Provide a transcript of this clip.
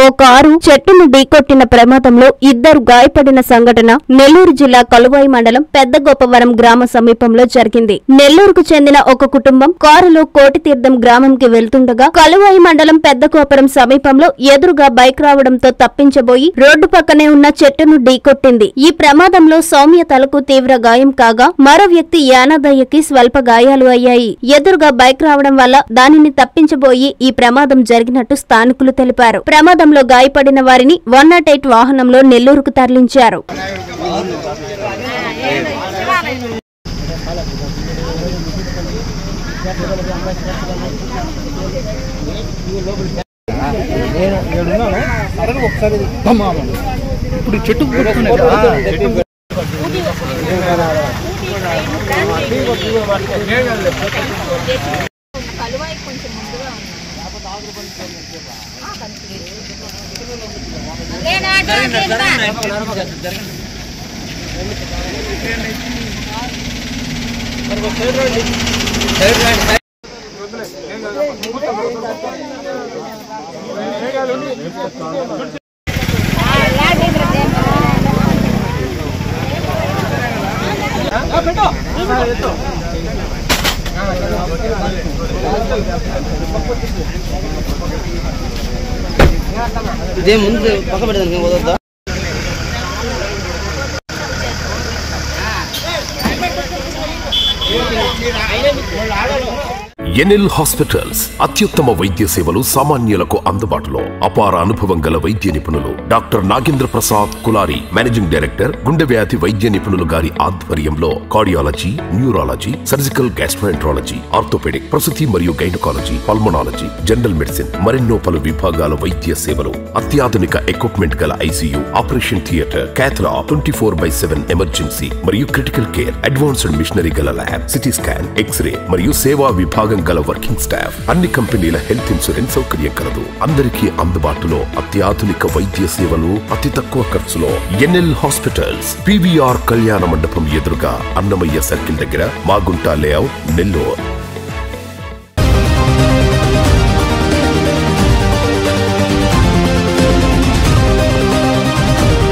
Car చెట్టును ఢీకొట్టిన ప్రమాదంలో ఇద్దరు గాయపడిన సంఘటన నెల్లూరు జిల్లా కలువాయి మండలం పెద్దగోపవరం గ్రామ సమీపంలో జరిగింది. నెల్లూరుకు చెందిన ఒక కుటుంబం కారులో కోటితీర్థం గ్రామంకి వెళ్తుండగా కలువాయి మండలం పెద్దగోపురం సమీపంలో ఎదురుగా బైక్ రావడంతో తప్పించబోయి రోడ్డు పక్కనే ఉన్న చెట్టును ఢీకొట్టింది. ఈ ప్రమాదంలో సౌమ్య తలకు తీవ్ర గాయం కాగా మరో వ్యక్తి యానాదయ్యకి స్వల్ప గాయాలు అయ్యాయి. ఎదురుగా బైక్ రావడం వల్ల దానిని తప్పించబోయి ఈ ప్రమాదం జరిగినట్టు స్థానికులు తెలిపారు. ప్రమాదంలో గాయపడిన వారిని 108 వాహనంలో నెల్లూరుకు తరలించారు. ఇదే ముందు పక్క పెడదానికి వదొద్దా? ఎన్ఎల్ హాస్పిటల్స్ అత్యుత్తమ వైద్య సేవలు సామాన్యులకు అందుబాటులో. అపార అనుభవం గల వైద్య నిపుణులు doctor Nagendra Prasad Kulari, managing director, గుండె వ్యాధి వైద్య నిపుణులు గారి ఆధ్వర్యంలో cardiology, neurology, surgical gastroenterology, orthopedic, ప్రసూతి మరియు గైనకాలజీ, పల్మనాలజీ, జనరల్ మెడిసిన్ మరెన్నో పలు విభాగాల వైద్య సేవలు. అత్యాధునిక ఎక్విప్మెంట్ గల ICU, operation theatre, cath lab, 24/7 emergency మరియు క్రిటికల్ కేర్, అడ్వాన్స్డ్ మిషనరీ గల ల్యాబ్, సిటీ స్కాన్, ఎక్స్రే మరియు సేవా విభాగం గల వర్కింగ్ స్టాఫ్. అన్ని కంపెనీల హెల్త్ ఇన్సూరెన్స్ సౌకర్యం కలదు. అందరికీ అందుబాటులో అత్యాధునిక వైద్య సేవలు అతి తక్కువ ఖర్చులో. ఎన్ఎల్ హాస్పిటల్స్, PVR కళ్యాణ మండపం ఎదురుగా, అన్నమయ్య సర్కిల్ దగ్గర, మాగుంట లేఅవుట్, నెల్లూరు.